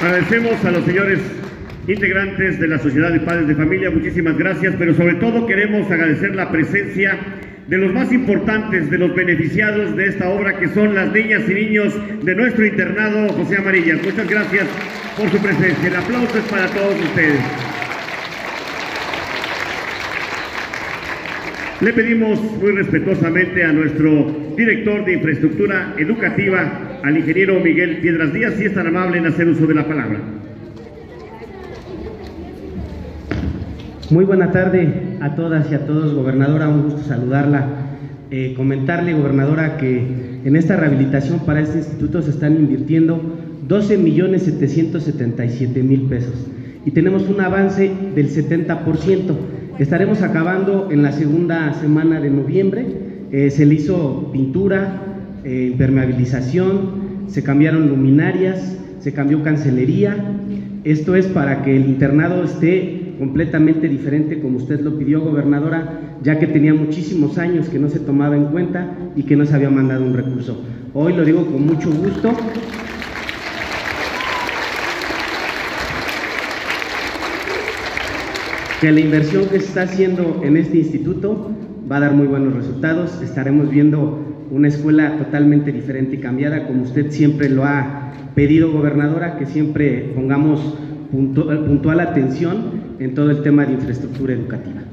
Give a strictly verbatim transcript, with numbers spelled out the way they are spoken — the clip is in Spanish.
Agradecemos a los señores integrantes de la Sociedad de Padres de Familia, muchísimas gracias, pero sobre todo queremos agradecer la presencia de los más importantes, de los beneficiados de esta obra, que son las niñas y niños de nuestro internado José Amarillas. Muchas gracias por su presencia. El aplauso es para todos ustedes. Le pedimos muy respetuosamente a nuestro director de Infraestructura Educativa, al ingeniero Miguel Piedras Díaz, si es tan amable en hacer uso de la palabra. Muy buena tarde a todas y a todos, gobernadora, un gusto saludarla. Eh, comentarle, gobernadora, que en esta rehabilitación para este instituto se están invirtiendo doce millones setecientos setenta y siete mil pesos y tenemos un avance del setenta por ciento. Estaremos acabando en la segunda semana de noviembre. Eh, se le hizo pintura, eh, impermeabilización, se cambiaron luminarias, se cambió cancelería. Esto es para que el internado esté completamente diferente, como usted lo pidió, gobernadora, ya que tenía muchísimos años que no se tomaba en cuenta y que no se había mandado un recurso. Hoy lo digo con mucho gusto. Que la inversión que se está haciendo en este instituto va a dar muy buenos resultados. Estaremos viendo una escuela totalmente diferente y cambiada, como usted siempre lo ha pedido, gobernadora, que siempre pongamos puntual, puntual atención en todo el tema de infraestructura educativa.